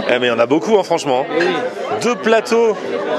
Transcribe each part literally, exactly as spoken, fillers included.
Eh mais il y en a beaucoup hein, franchement. Oui. Deux plateaux.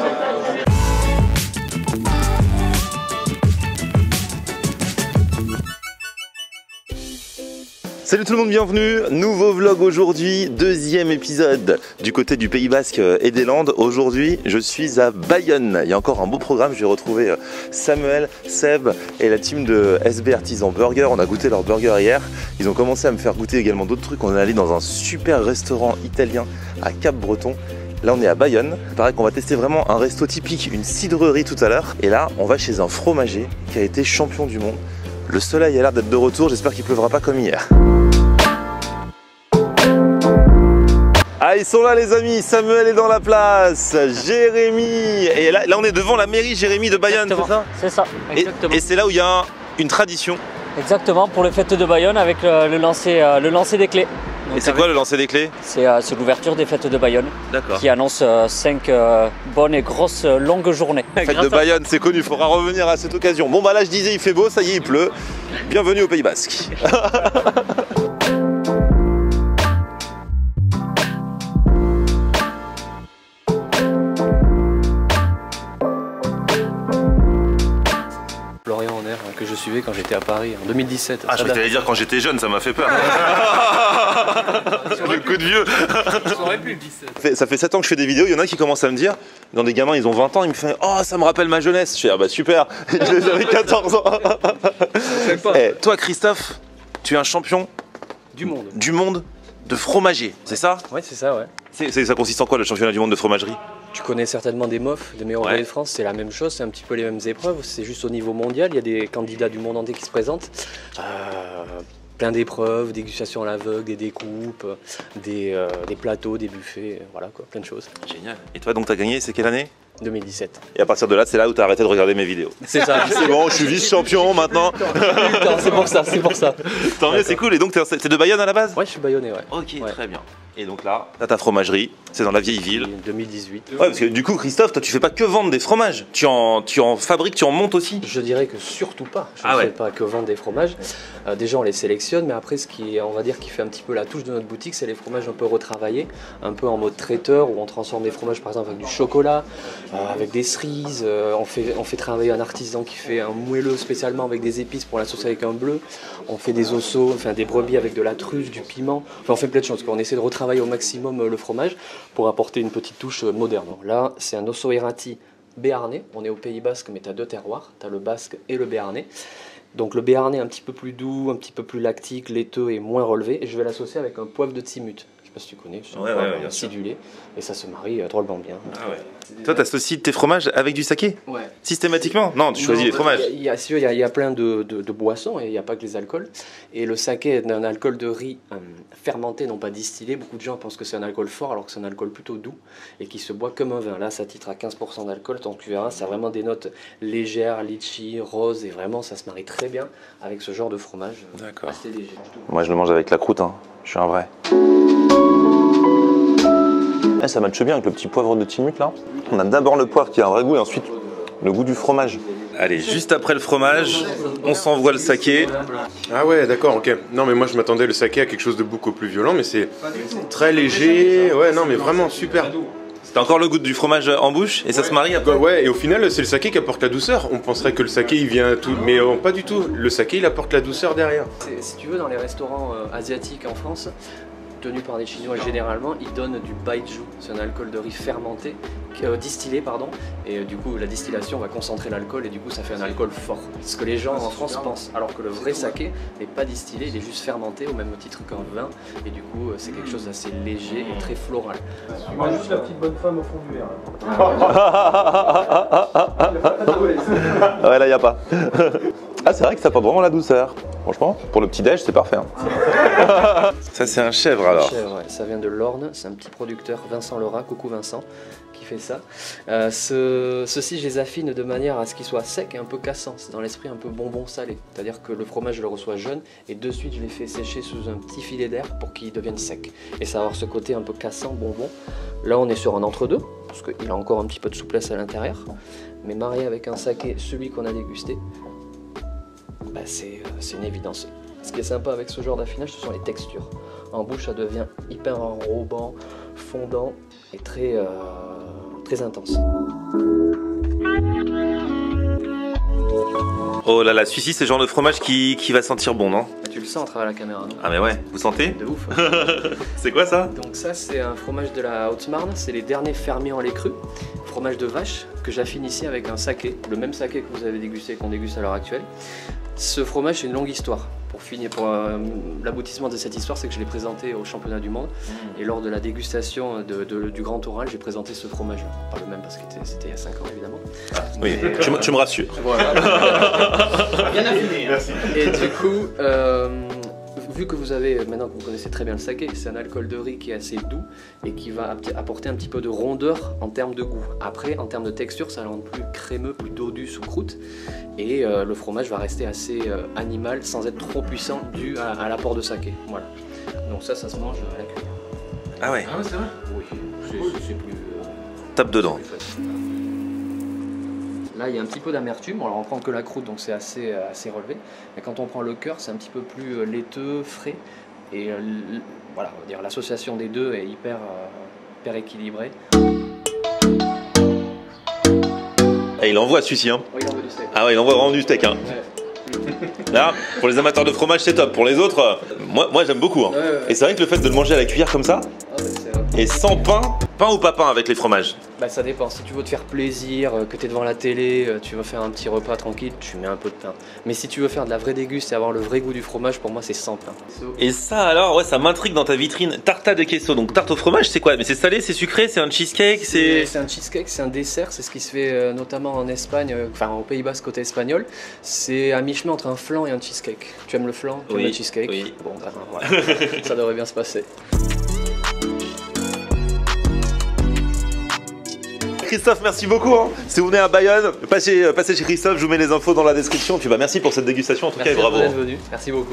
Salut tout le monde, bienvenue, nouveau vlog aujourd'hui, deuxième épisode du côté du Pays Basque et des Landes. Aujourd'hui je suis à Bayonne, il y a encore un beau programme, je vais retrouver Samuel, Seb et la team de S B Artisan Burger. On a goûté leur burger hier, ils ont commencé à me faire goûter également d'autres trucs. On est allé dans un super restaurant italien à Cap-Breton. Là on est à Bayonne, il paraît qu'on va tester vraiment un resto typique, une cidrerie tout à l'heure. Et là on va chez un fromager qui a été champion du monde. Le soleil a l'air d'être de retour, j'espère qu'il pleuvra pas comme hier. Ah, ils sont là les amis, Samuel est dans la place, Jérémy. Et là, là on est devant la mairie Jérémy de Bayonne, c'est ça? C'est ça, exactement. Et, et c'est là où il y a un, une tradition. Exactement, pour les fêtes de Bayonne avec le, le, lancer, euh, le lancer des clés. Donc et c'est quoi le lancer des clés? C'est euh, l'ouverture des fêtes de Bayonne. D'accord. Qui annonce cinq euh, euh, bonnes et grosses euh, longues journées. Fête de Bayonne, c'est connu, il faudra revenir à cette occasion. Bon bah là je disais il fait beau, ça y est il pleut. Bienvenue au Pays Basque. Que je suivais quand j'étais à Paris en deux mille dix-sept. Ah, je vais t'allais dire quand j'étais jeune, ça m'a fait peur. Le coup de vieux. Ça aurait pu, dix-sept. Ça fait sept ans que je fais des vidéos, il y en a qui commencent à me dire, dans des gamins ils ont vingt ans, ils me font oh ça me rappelle ma jeunesse. Je fais ah bah super, j'avais quatorze ans. Eh, toi Christophe, tu es un champion du monde. Du monde de fromager, c'est ça? Ouais, c'est ça, ouais. C'est, c'est, ça consiste en quoi le championnat du monde de fromagerie? Tu connais certainement des M O F, des meilleurs ouvriers ouais. de France, c'est la même chose, c'est un petit peu les mêmes épreuves, c'est juste au niveau mondial, il y a des candidats du monde entier qui se présentent. Euh, plein d'épreuves, dégustation à l'aveugle, des découpes, des, euh, des plateaux, des buffets, voilà quoi, plein de choses. Génial. Et toi donc t'as gagné, c'est quelle année? deux mille dix-sept. Et à partir de là, c'est là où t'as arrêté de regarder mes vidéos. C'est ça. C'est bon, je suis vice-champion maintenant. C'est pour ça, c'est pour ça. Tant mieux, c'est cool. Et donc t'es de Bayonne à la base? Ouais, je suis bayonnais, ouais. Ok, ouais. Très bien. Et donc là, t'as ta fromagerie, c'est dans la vieille ville. deux mille dix-huit. Ouais, parce que du coup, Christophe, toi tu fais pas que vendre des fromages. Tu en, tu en fabriques, tu en montes aussi. Je dirais que surtout pas. Je ah ne ouais. fais pas que vendre des fromages. Euh, déjà, on les sélectionne, mais après, ce qui, on va dire, qui fait un petit peu la touche de notre boutique, c'est les fromages un peu retravaillés, un peu en mode traiteur, où on transforme des fromages, par exemple, avec du chocolat, euh, avec des cerises. Euh, on, fait, on fait travailler un artisan qui fait un moelleux spécialement avec des épices pour l'associer avec un bleu. On fait des osseaux, enfin des brebis avec de la truffe, du piment. Enfin, on fait plein de choses. On essaie de retravailler au maximum le fromage pour apporter une petite touche moderne. Là, c'est un osso errati béarnais. On est au Pays Basque, mais tu as deux terroirs. Tu as le basque et le béarnais. Donc le béarnais un petit peu plus doux, un petit peu plus lactique, laiteux et moins relevé. Et je vais l'associer avec un poivre de Timut. Je sais pas si tu connais, c'est un ouais, poivre ouais, acidulé. Et ça se marie euh, drôlement bien. Ah ouais. Toi, tu associes tes fromages avec du saké? Ouais. Systématiquement? Non, tu choisis non, les fromages. Il y, a, il y, a, il y a plein de, de, de boissons et il n'y a pas que les alcools. Et le saké est un alcool de riz euh, fermenté, non pas distillé. Beaucoup de gens pensent que c'est un alcool fort alors que c'est un alcool plutôt doux et qui se boit comme un vin. Là, ça titre à quinze pour cent d'alcool. Donc tu verras, ça a vraiment des notes légères, litchi, rose et vraiment ça se marie très bien avec ce genre de fromage. D'accord. Assez léger. Moi, je le mange avec la croûte, hein. Je suis un vrai. Eh, ça matche bien avec le petit poivre de Timut là. On a d'abord le poivre qui a un vrai goût et ensuite le goût du fromage. Allez, juste après le fromage, on s'envoie le saké. Ah ouais, d'accord, ok. Non mais moi je m'attendais le saké à quelque chose de beaucoup plus violent, mais c'est très léger. Ouais, non mais vraiment super doux. T'as encore le goût du fromage en bouche et ça ouais. se marie après. Ouais, et au final c'est le saké qui apporte la douceur. On penserait que le saké il vient tout, mais euh, pas du tout. Le saké il apporte la douceur derrière. Si tu veux, dans les restaurants euh, asiatiques en France, tenus par des Chinois généralement, ils donnent du baijiu, c'est un alcool de riz fermenté, euh, distillé pardon, et euh, du coup la distillation va concentrer l'alcool et du coup ça fait un alcool fort. C'est ce que les gens en France pensent, alors que le vrai saké n'est pas distillé, il est juste fermenté au même titre qu'un vin, et du coup c'est quelque chose d'assez léger et très floral. Tu vois juste la petite bonne femme au fond du verre. Ouais là y a pas. Ah c'est vrai que ça apporte vraiment la douceur. Franchement, pour le petit déj, c'est parfait. Hein. Ça c'est un chèvre alors. Chèvre, ouais. Ça vient de l'Orne, c'est un petit producteur, Vincent Lerat, coucou Vincent, qui fait ça. Euh, ce, ceci, je les affine de manière à ce qu'il soit sec et un peu cassant. C'est dans l'esprit un peu bonbon salé. C'est-à-dire que le fromage, je le reçois jeune et de suite, je les fais sécher sous un petit filet d'air pour qu'il devienne sec. Et ça va avoir ce côté un peu cassant, bonbon. Là, on est sur un entre-deux, parce qu'il a encore un petit peu de souplesse à l'intérieur. Mais marié avec un saké, celui qu'on a dégusté, bah c'est euh, une évidence. Ce qui est sympa avec ce genre d'affinage, ce sont les textures. En bouche, ça devient hyper enrobant, fondant et très, euh, très intense. Oh là là, celui-ci c'est le genre de fromage qui, qui va sentir bon, non? Tu le sens à travers la caméra, non? Ah mais ouais, vous sentez? De ouf. C'est quoi ça? Donc ça c'est un fromage de la Haute-Marne, c'est les derniers fermiers en lait cru, fromage de vache que j'affine ici avec un saké, le même saké que vous avez dégusté et qu'on déguste à l'heure actuelle. Ce fromage c'est une longue histoire. Pour finir, pour euh, l'aboutissement de cette histoire, c'est que je l'ai présenté au championnat du monde mmh. et lors de la dégustation de, de, du Grand Oral, j'ai présenté ce fromage. Pas le même parce que c'était il y a cinq ans évidemment. Ah, oui, Mais, tu, euh, tu me rassures. Voilà. Bien affiné. Merci. Et du coup, euh, vu que vous avez, maintenant que vous connaissez très bien le saké, c'est un alcool de riz qui est assez doux et qui va apporter un petit peu de rondeur en termes de goût. Après, en termes de texture, ça va rendre plus crémeux, plus dodu sous croûte. Et euh, le fromage va rester assez euh, animal sans être trop puissant dû à, à l'apport de saké. Voilà. Donc ça, ça se mange à la cuillère. Ah ouais? Ah ouais, c'est vrai? Oui, c'est plus... Euh, Tape dedans. Plus Là, il y a un petit peu d'amertume. Alors, on prend que la croûte, donc c'est assez, assez relevé. Mais quand on prend le cœur, c'est un petit peu plus laiteux, frais. Et euh, voilà, on va dire l'association des deux est hyper, euh, hyper équilibrée. Et il envoie celui-ci, hein? Oui, il envoie du steak. Ah ouais, il envoie vraiment du steak, hein. Ouais. Là, pour les amateurs de fromage, c'est top. Pour les autres, euh, moi, moi j'aime beaucoup. Hein. Ouais, ouais, ouais. Et c'est vrai que le fait de le manger à la cuillère comme ça, Ah, bah, c'est... et sans pain, pain ou pas pain avec les fromages? Bah, ça dépend. Si tu veux te faire plaisir, que tu es devant la télé, tu veux faire un petit repas tranquille, tu mets un peu de pain. Mais si tu veux faire de la vraie déguste et avoir le vrai goût du fromage, pour moi, c'est sans pain. Et ça alors, ouais, ça m'intrigue dans ta vitrine. Tarta de queso, donc tarte au fromage, c'est quoi? Mais c'est salé, c'est sucré, c'est un cheesecake, c'est... C'est un cheesecake, c'est un dessert, c'est ce qui se fait euh, notamment en Espagne, euh, enfin au Pays Basque côté espagnol. C'est à mi-chemin entre un flan et un cheesecake. Tu aimes le flan? Tu oui, aimes le cheesecake? Oui. Bon, ben, voilà. Ça devrait bien se passer. Christophe, merci beaucoup. Hein. Si vous venez à Bayonne, passez, passez chez Christophe, je vous mets les infos dans la description. Et puis bah, merci pour cette dégustation en tout merci cas et bravo. Merci d'être venu, merci beaucoup.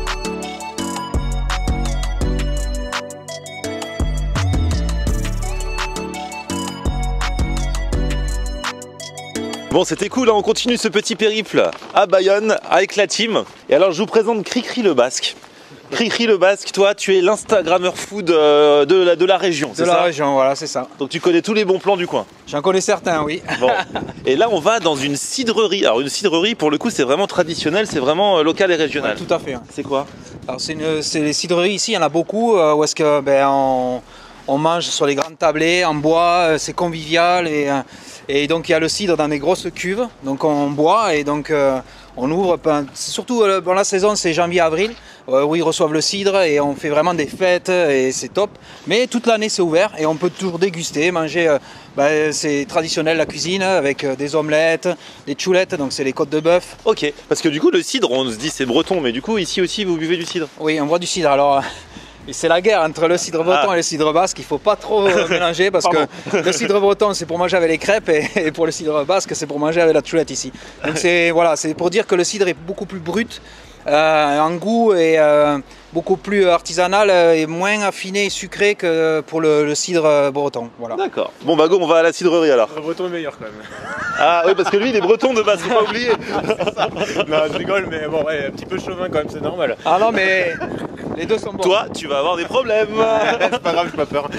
Bon, c'était cool, hein. On continue ce petit périple à Bayonne avec la team. Et alors je vous présente Cricri le Basque. Cricri le Basque, toi tu es l'instagrammeur food euh, de, la, de la région, c'est ça? De la région, voilà, c'est ça. Donc tu connais tous les bons plans du coin? J'en connais certains, oui. Bon. Et là on va dans une cidrerie. Alors une cidrerie pour le coup c'est vraiment traditionnel, c'est vraiment local et régional. Ouais, tout à fait. Hein. C'est quoi? Alors c'est les cidreries ici, il y en a beaucoup, euh, où est-ce que ben, on, on mange sur les grandes tablées, en bois, euh, c'est convivial et, euh, et donc il y a le cidre dans des grosses cuves, donc on boit et donc euh, on ouvre, ben, surtout euh, bon, la saison c'est janvier-avril, euh, où ils reçoivent le cidre et on fait vraiment des fêtes et c'est top. Mais toute l'année c'est ouvert et on peut toujours déguster, manger, euh, ben, c'est traditionnel la cuisine avec euh, des omelettes, des choulettes, donc c'est les côtes de bœuf. Ok, parce que du coup le cidre on se dit c'est breton, mais du coup ici aussi vous buvez du cidre? Oui, on boit du cidre, alors... C'est la guerre entre le cidre breton ah. et le cidre basque, il ne faut pas trop mélanger parce que le cidre breton c'est pour manger avec les crêpes et, et pour le cidre basque c'est pour manger avec la choulette ici. Donc c'est voilà, c'est pour dire que le cidre est beaucoup plus brut euh, en goût et euh, beaucoup plus artisanal et moins affiné et sucré que pour le, le cidre breton. Voilà. D'accord. Bon bah go, on va à la cidrerie alors. Le breton est meilleur quand même. Ah oui, parce que lui il est breton de base, faut pas oublier. Non, je rigole, mais bon, ouais, un petit peu chauvin quand même, c'est normal. Ah non, mais les deux sont bons. Toi, tu vas avoir des problèmes. C'est pas grave, j'ai pas peur.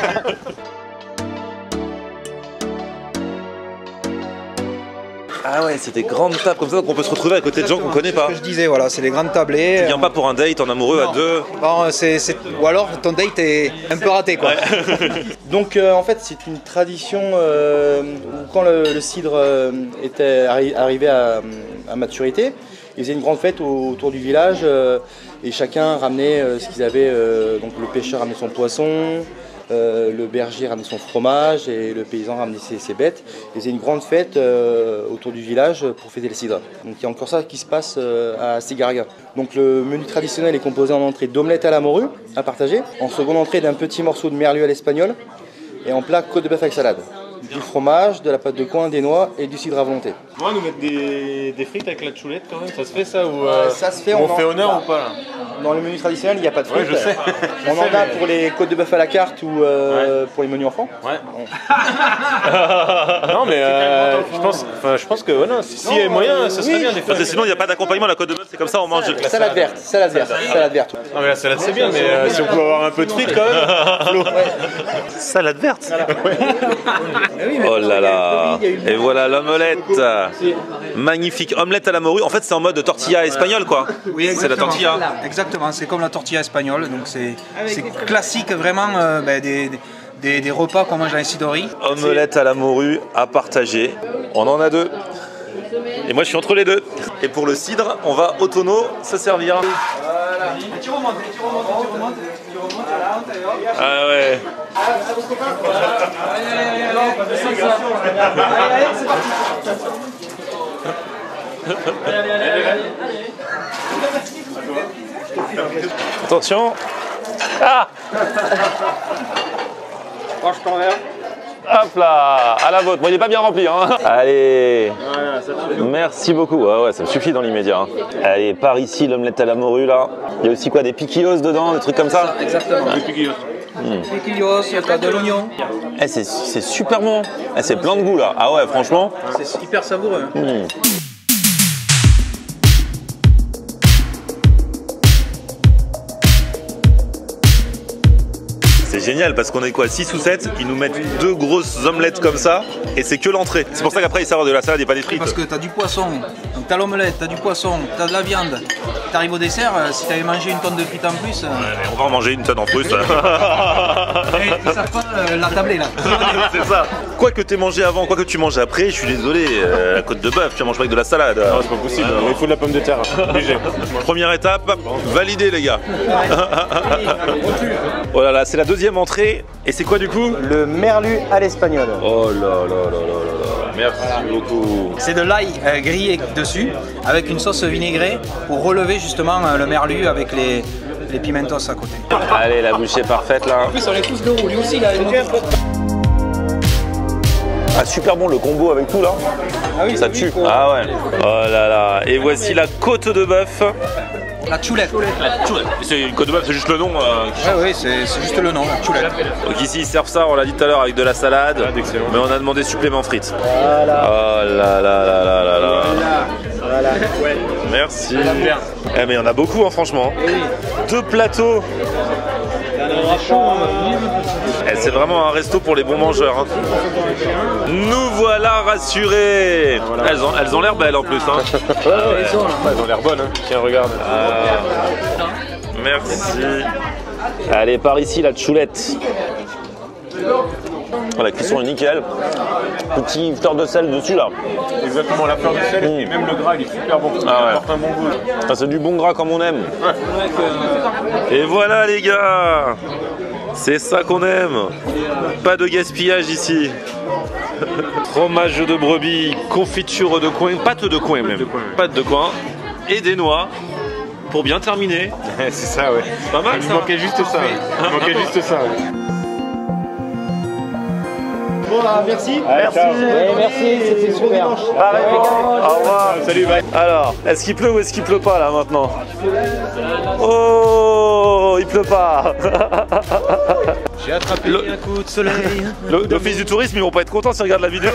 Ah ouais, c'est des grandes tables comme ça qu'on peut se retrouver à côté de gens qu'on connaît pas. C'est ce que je disais, voilà, c'est les grandes tablées. Tu viens pas pour un date en amoureux non. à deux. Bon, c'est, c'est... Ou alors ton date est un peu raté quoi. Ouais. Donc euh, en fait c'est une tradition euh, où quand le, le cidre euh, était arri- arrivé à, à maturité, ils faisaient une grande fête autour du village euh, et chacun ramenait euh, ce qu'ils avaient. Euh, donc le pêcheur ramenait son poisson. Euh, le berger ramenait son fromage et le paysan ramenait ses, ses bêtes. Ils faisaient une grande fête euh, autour du village pour fêter le cidre. Donc il y a encore ça qui se passe euh, à Ségaraga. Donc le menu traditionnel est composé en entrée d'omelette à la morue à partager, en seconde entrée d'un petit morceau de merlu à l'espagnol et en plat côte de bœuf avec salade. du fromage, de la pâte de coin, des noix et du cidre à volonté. Moi, nous mettre des, des frites avec la choulette quand même, ça se fait ça ou euh, Ça se fait, on, on fait en- honneur ou pas là? Dans le menu traditionnel, il n'y a pas de Ouais, frites. je sais. Je On sais, en a mais- pour les côtes de bœuf à la carte ou euh, pour les menus enfants. Ouais. Non mais euh, je pense, enfin, je pense que voilà, si- s'il y a moyen, ça serait oui. bien des fois. Parce que sinon, il n'y a pas d'accompagnement, la côte de bœuf, c'est comme ça, on mange. Salade verte, salade verte, salade verte. Non mais la salade c'est bien, mais euh, si on peut avoir un peu de frites quand même. Flo. Salade verte. Oh là là. Et voilà l'omelette. Magnifique. Omelette à la morue. En fait, c'est en mode tortilla espagnole, quoi. Oui, C'est la exactement. tortilla. Exactement, c'est comme la tortilla espagnole, donc c'est c'est classique vraiment euh, ben, des, des, des repas qu'on mange dans les cidreries. Omelette à la morue à partager. On en a deux. Et moi, je suis entre les deux. Et pour le cidre, on va au tonneau se servir. Tu remontes, tu remontes, tu remontes, tu remontes à la Ah ouais. Attention. Ah. Hop là, à la vôtre. Bon, il n'est pas bien rempli, hein. Allez. Merci beaucoup. Ouais, ouais, ça me suffit dans l'immédiat. hein. Allez, par ici, l'omelette à la morue, là. Il y a aussi quoi, des piquillos dedans, des trucs comme ça. Exactement. Piquillos, il y a de l'oignon. Eh, c'est c'est super bon. Eh, c'est plein de goût, là. Ah ouais, franchement. C'est hyper savoureux. hein. hmm. C'est génial parce qu'on est quoi, six ou sept, ils nous mettent deux grosses omelettes comme ça et c'est que l'entrée. C'est pour ça qu'après ils servent de la salade et pas des frites. Parce que tu as du poisson, donc tu as l'omelette, tu as du poisson, tu as de la viande. Tu arrives au dessert, euh, si tu avais mangé une tonne de frites en plus, euh, Ouais, mais on va en manger une tonne en plus. ils savent pas euh, la tabler là. C'est ça. Quoi que tu aies mangé avant, quoi que tu manges après, je suis désolé, euh, la côte de bœuf, tu manges pas avec de la salade. Non, c'est pas possible, il faut de la pomme de terre, obligé. Première étape, validé les gars. Oh là là, c'est la deuxième entrée. Et c'est quoi du coup? Le merlu à l'espagnol. Oh là là là là là là. Merci beaucoup. C'est de l'ail euh, grillé dessus, avec une sauce vinaigrée pour relever justement euh, le merlu avec les, les pimentos à côté. Allez, la bouchée parfaite là. En plus, on les pousse de roue, lui aussi, là. Ah, super bon le combo avec tout là. Ah oui, Ça oui, tue. faut- Ah ouais. Oh là là. Et voici la côte de bœuf. La choulette. Ouais, C'est une côte de bœuf, c'est juste le nom. euh, qui- oui, c'est c'est juste le nom, la choulette. Donc ici ils servent ça, on l'a dit tout à l'heure, avec de la salade. d'excellent. Mais on a demandé supplément frites. Voilà. Oh là là là là là là. Voilà. Merci. Eh mais il y en a beaucoup hein, franchement. Deux plateaux. Eh, c'est vraiment un resto pour les bons mangeurs. hein. Nous voilà rassurés. Elles ont elles ont l'air belles en plus. Hein. Elles ont l'air bonnes, hein. Tiens, regarde. Merci. Allez, par ici la choulette. Oh, la cuisson est nickel. Petit fleur de sel dessus là. Exactement, la fleur de sel et même le gras, il est super bon. Il Ah ouais. apporte un bon goût. Ah, c'est du bon gras comme on aime. Et voilà les gars. C'est ça qu'on aime. Pas de gaspillage ici. Fromage de brebis, confiture de coin, pâte de coin même. Pâte de coin et des noix. Pour bien terminer. C'est ça, ouais. Pas mal Il ça. manquait juste ça. ouais. Il manquait juste ça. ouais. Bon, bah, merci. Merci. merci, c'était super. Pareil. Au revoir. Salut, bye. Alors, est-ce qu'il pleut ou est-ce qu'il pleut pas là maintenant? Oh, il pleut pas. J'ai attrapé Le- un coup de soleil. Le- L'office du tourisme, ils vont pas être contents s'ils regardent la vidéo.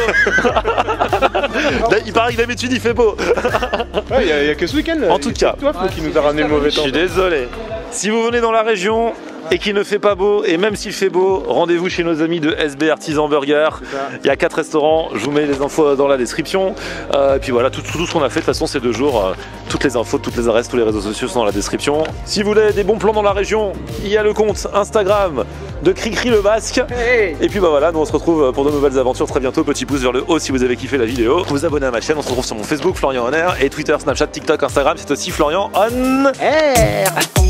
Il paraît que d'habitude il fait beau. Ouais, il n'y a, que ce week-end. En tout cas. C'est toi, Flo, qui nous a ramené le mauvais Je temps. suis désolé. Si vous venez dans la région et qu'il ne fait pas beau, et même s'il fait beau, rendez-vous chez nos amis de S B Artisan Burger. Il y a quatre restaurants, je vous mets les infos dans la description. Euh, et puis voilà, tout, tout, tout ce qu'on a fait, de toute façon, ces deux jours, euh, toutes les infos, toutes les adresses, tous les réseaux sociaux sont dans la description. Si vous voulez des bons plans dans la région, il y a le compte Instagram de Cricri le Basque. Et puis bah voilà, nous on se retrouve pour de nouvelles aventures très bientôt. Petit pouce vers le haut si vous avez kiffé la vidéo. Vous abonnez à ma chaîne, on se retrouve sur mon Facebook, Florian On Air, et Twitter, Snapchat, TikTok, Instagram, c'est aussi Florian On Air.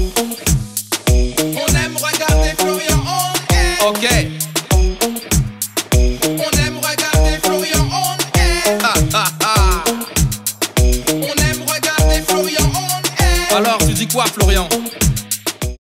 On aime regarder Florian on air. Ok. On aime regarder Florian on air. Ha, ha, ha. On aime regarder Florian on air. Alors tu dis quoi Florian?